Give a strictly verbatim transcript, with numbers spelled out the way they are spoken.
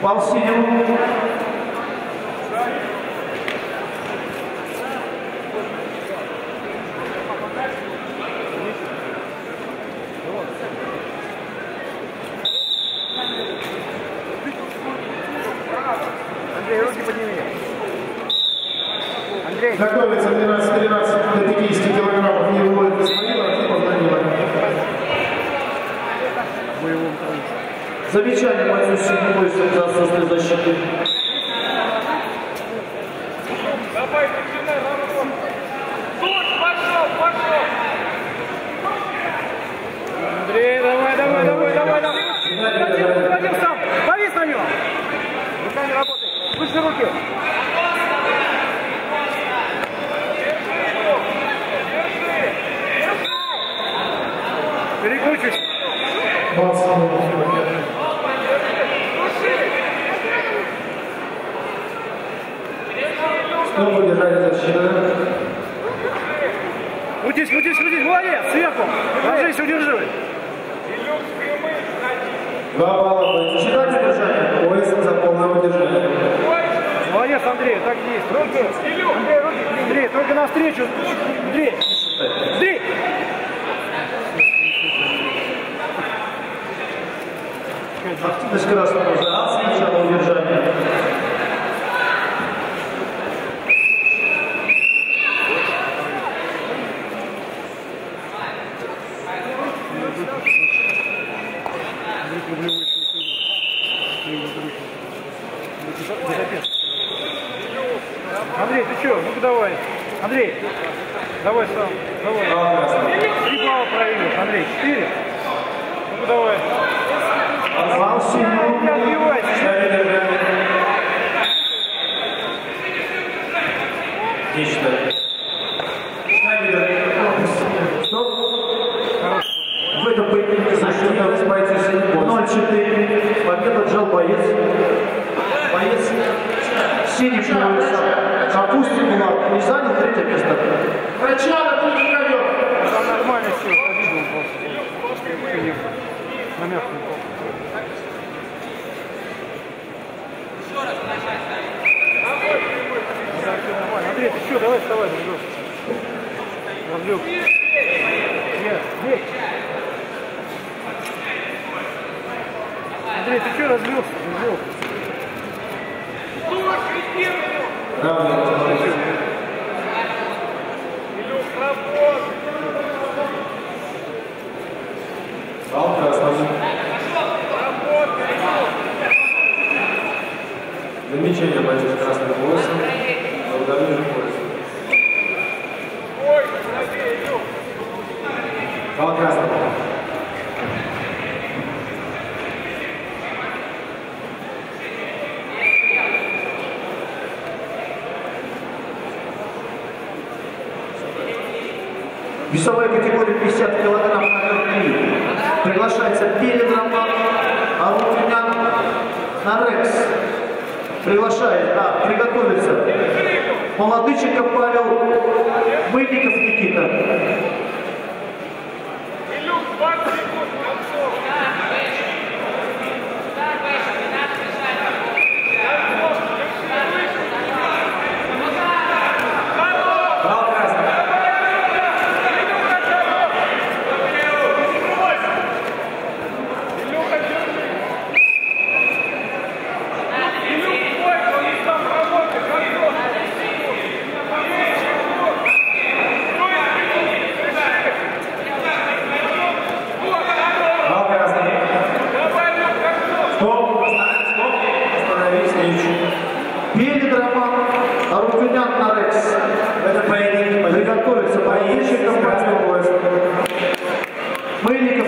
Пал синему. Андрей, руки подними. Андрей. Готовится двенадцать тринадцать до пятидесяти килограммов. Не выводит Исмаила, Артемов Данила. Замечание бойцу сильный бой за отсутствие защиты. Давай, начинай, Рамон. Тут, пошел, пошел. Андрей, давай, давай, давай, давай, давай. Владимир, Владимир, сам. Повис на него. Руками работай. Выше руки. Перекручивайся. Снова держать защиту. Крутись, крутись, крутись. Молодец. Сверху. Ложись, удерживай. Два балла. Считать удержание. Пояс за полное удержание. Молодец, Андрей. Так есть. Руки. Андрей, руки. Андрей, только навстречу. Андрей. Андрей. Активность красного уже. Сначала удержание. Андрей, ты что? Ну-ка давай. Андрей, давай сам. Давай. Три балла проигрываешь. Андрей, четыре. Ну-ка давай. Не отбивайся. Не считаю. Стоп. В этом поединке за счетом бойцу ноль четыре. Победу отжал боец. Боец Синичного веса. Капустин Булат. Не занял третье место. Врача на третий ковер. Там нормально все. Победу он просто. На мягкую пол. Андрей, ты что, давай вставай, Разлёг. Разлёг. Нет, нет. Андрей, ты что разлёгся? Разлёг. Илюх, работай. Бал красный. Замечание бойцу с красным поясом. Благодарю за пояс. Ой, правее, Илюх. Бал красный. Весовая категория пятьдесят килограмм номер три. Приглашается Пелеграмма, Арутюнян, Нарекс. Приглашает, а, приготовится Молодыченко Павел, Мыльников Никита. Илюх, двадцать секунд, концов. Арутюнян Нарекс. Это поединок. Приготовится поединщик. Мыльников